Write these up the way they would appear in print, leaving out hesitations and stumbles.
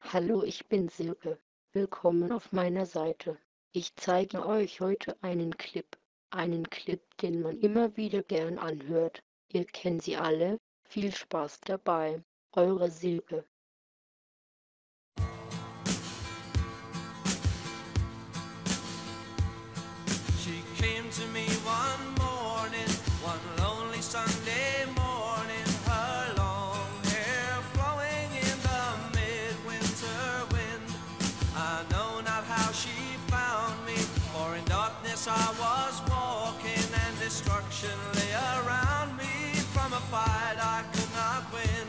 Hallo, ich bin Silke. Willkommen auf meiner Seite. Ich zeige euch heute einen Clip, den man immer wieder gern anhört. Ihr kennt sie alle. Viel Spaß dabei. Eure Silke. She came to me one morning, one lonely Sunday morning, her long hair flowing in the midwinter wind. I know not how she found me, for in darkness I was walking, and destruction lay around me from a fight I could not win.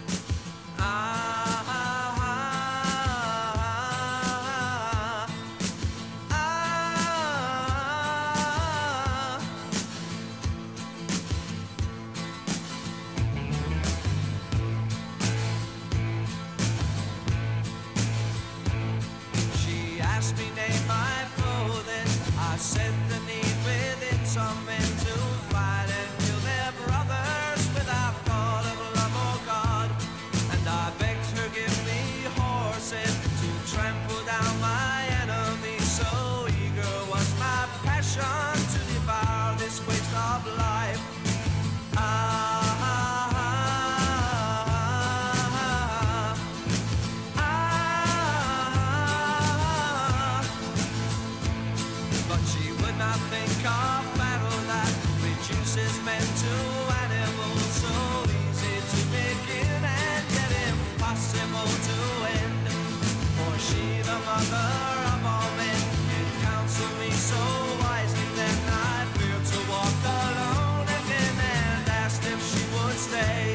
She asked me name my clothing. I said the need within some men to fight and kill their brothers without thought of love or God. And I begged her give me horses to trample down my enemies. So eager was my passion to devour this waste of life. But she would not think of battle that reduces men to animals, so easy to begin and yet impossible to end. For she, the mother of all men, did counsel me so wisely, then I feared to walk alone again and asked if she would stay.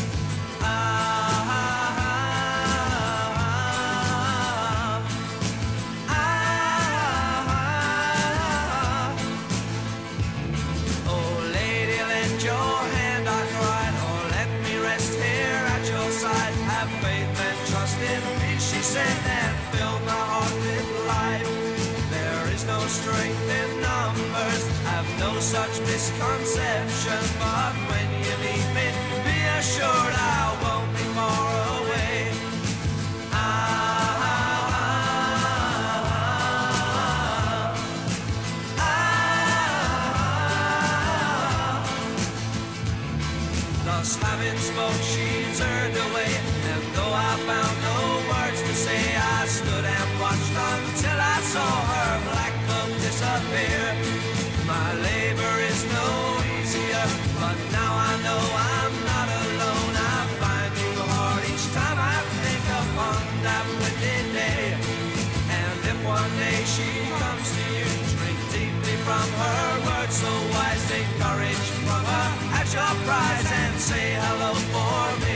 Oh, lady, lend your hand, I cried, or let me rest here at your side. Have faith and trust in me, she said, and filled my heart with life. There is no strength in numbers, have no such misconception, but when you meet me, be assured I won't be far away. Thus having spoke, she turned away, and though I found no words to say, I stood and watched until I saw her black cloak disappear. My labor is no easier, but now I know I'm not alone. I find new heart each time I think upon that wicked day. And if one day she comes to you, drink deeply from her words so wise, take courage from her at your prize, and say hello for me.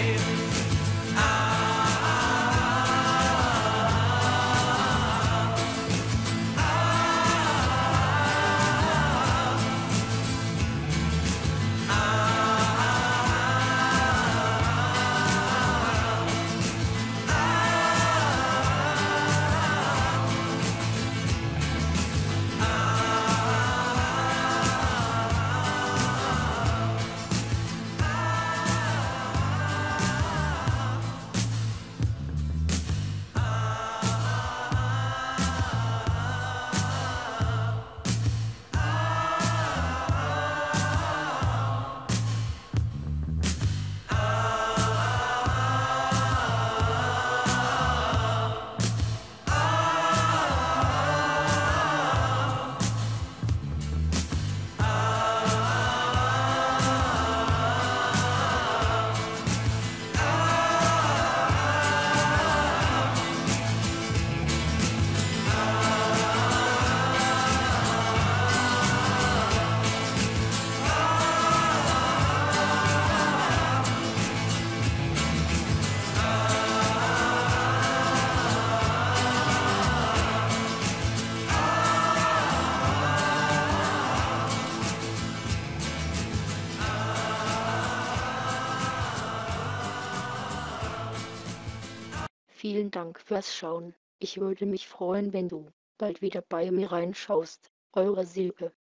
Vielen Dank fürs Schauen. Ich würde mich freuen, wenn du bald wieder bei mir reinschaust. Eure Silke.